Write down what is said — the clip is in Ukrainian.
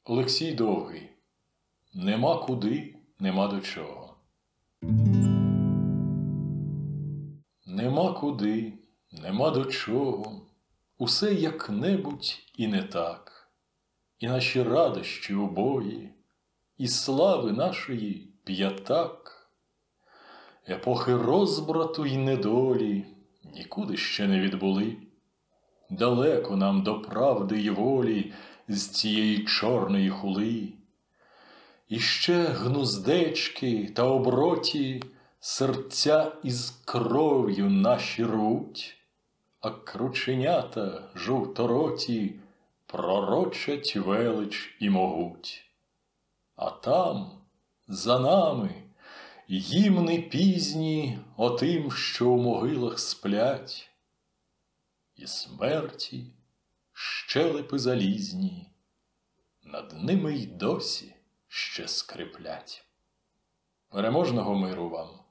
Олексій Довгий. Нема куди, нема до чого. Нема куди, нема до чого. Усе як-небудь і не так. І наші радощі убої, і слави нашої п'ятак. Епохи розбрату й недолі нікуди ще не відбули. Далеко нам до правди й волі з цієї чорної хули. І ще гнуздечки та оброті серця із кров'ю наші рвуть, а крученята жовтороті пророчать велич і могуть. А там, за нами, гімни пізні отим, що у могилах сплять, і смерті щелепи залізні над ними й досі ще скриплять. Переможного миру вам!